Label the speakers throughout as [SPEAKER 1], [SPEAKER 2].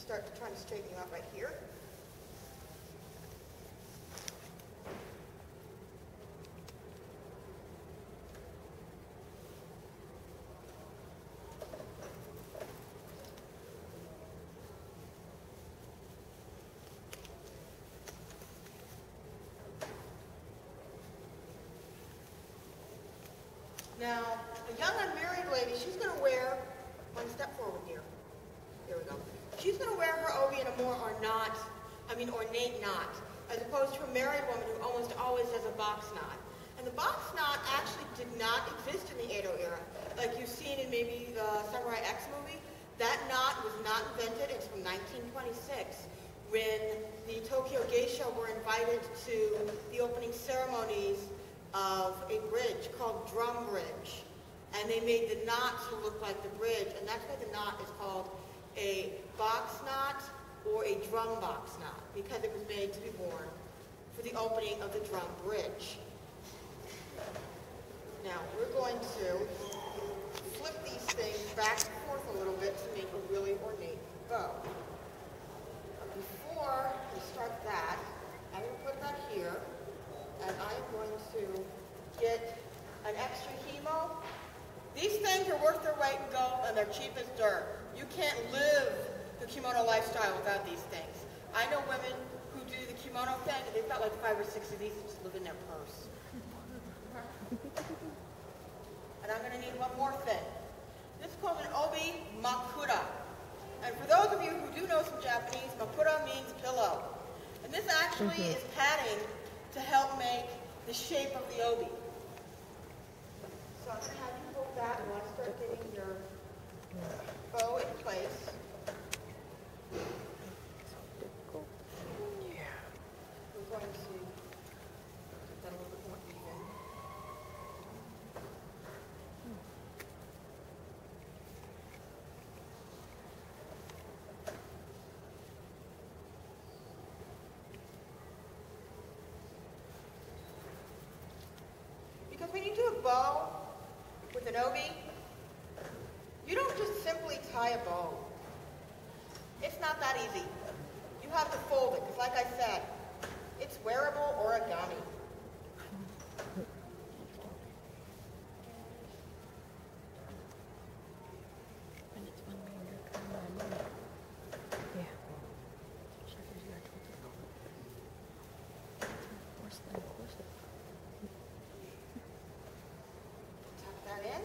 [SPEAKER 1] start trying to straighten you out right here. Now, a young unmarried lady, she's going to wear, one step forward here. Here we go. She's going to wear her obi in a more ornate knot, as opposed to a married woman who almost always has a box knot. And the box knot actually did not exist in the Edo era. Like you've seen in maybe the Samurai X movie, that knot was not invented until 1926, when the Tokyo Geisha were invited to the opening ceremonies of a bridge called Drum Bridge. And they made the knot to look like the bridge, and that's why the knot is called a box knot or a drum box knot, because it was made to be worn for the opening of the drum bridge. Now, we're going to flip these things back and forth a little bit to make a really ornate bow. Before we start that, I'm going to put that here, and I'm going to get an extra hemo. These things are worth their weight in gold, and they're cheap as dirt. You can't live the kimono lifestyle without these things. I know women who do the kimono thing, and they've got like 5 or 6 of these that just live in their purse. And I'm going to need one more thing. This is called an obi makura. And for those of you who do know some Japanese, makura means pillow. And this actually is padding to help make the shape of the obi. So I'm going to have you hold that and want to start getting your bow in place. We're going to get that a little bit more even. Because when you do a bow with an obi, you don't just simply tie a bow. It's not that easy. You have to fold it, because like I said, it's wearable origami. Tuck that in.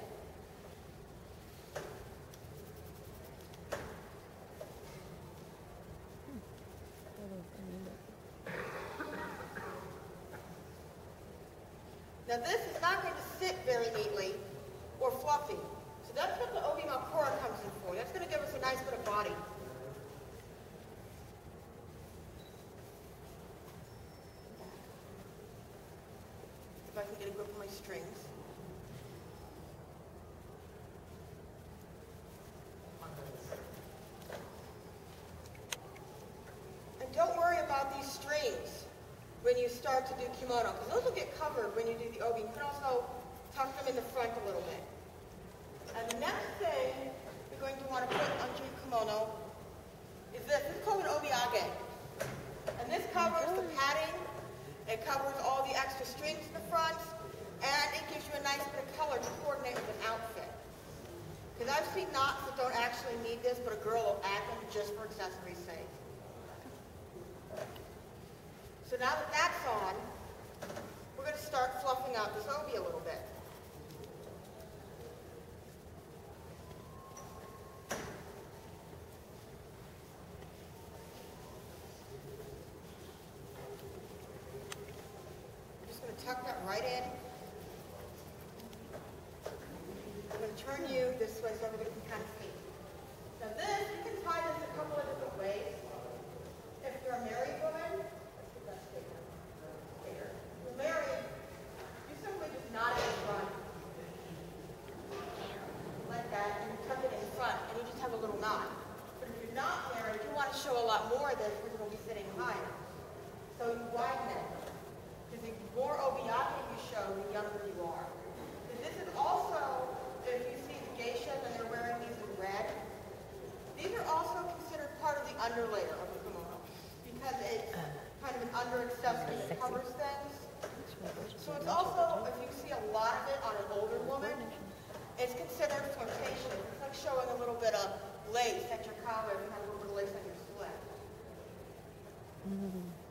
[SPEAKER 1] Now this is not going to sit very neatly or fluffy. So that's what the obi makura comes in for. That's going to give us a nice bit of body. If I can get a grip on my strings. And don't worry about these strings when you start to do kimono, because those will get covered when you do the obi. You can also tuck them in the front a little bit. And the next thing you're going to want to put onto your kimono is this. This is called an obiage. And this covers the padding, it covers all the extra strings in the front, and it gives you a nice bit of color to coordinate with an outfit. Because I've seen knots that don't actually need this, but a girl will add them just for accessory's sake. So now that that's on, we're going to start fluffing out this obi a little bit. I'm just going to tuck that right in. I'm going to turn you this way so everybody can kind of see. Now this, you can tie this a couple of different ways. If you're a married woman, married, you simply just knot it in front. Like that, and you tuck it in front, and you just have a little knot. But if you're not married, you want to show a lot more of this because it'll be sitting higher. So you widen it. Because the more obiage you show, the younger you are. And this is also, if you see the geishas and they're wearing these in those things. So it's also, if you see a lot of it on an older woman, it's considered flirtation. It's like showing a little bit of lace at your collar, if you have a little bit of lace on your sweat.